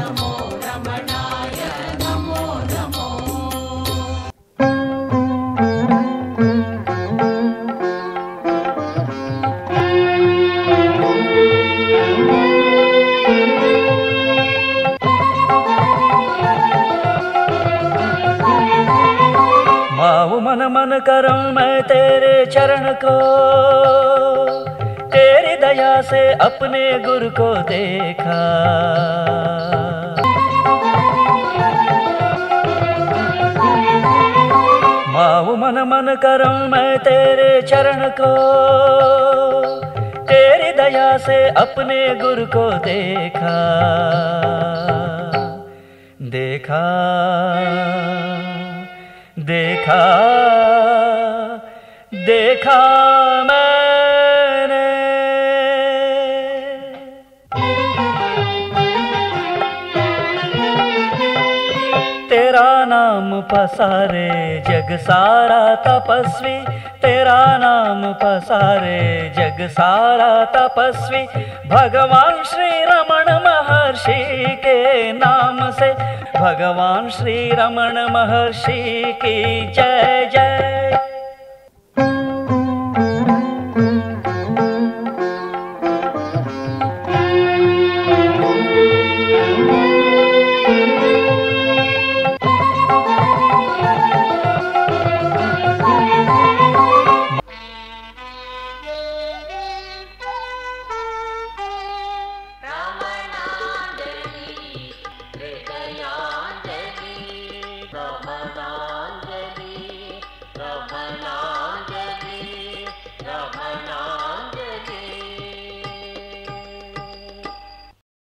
नमो रमणाय नमो नमो। माऊ मन मन करूं मैं तेरे चरण को, तेरी दया से अपने गुरु को देखा। माऊ मन मन करूं मैं तेरे चरण को, तेरी दया से अपने गुरु को देखा। देखा देखा देखा मैंने, तेरा नाम पसारे जग सारा तपस्वी, तेरा नाम पसारे जग सारा तपस्वी। भगवान श्री रमण महर्षि के नाम से, भगवान श्री रमण महर्षि की जय जय।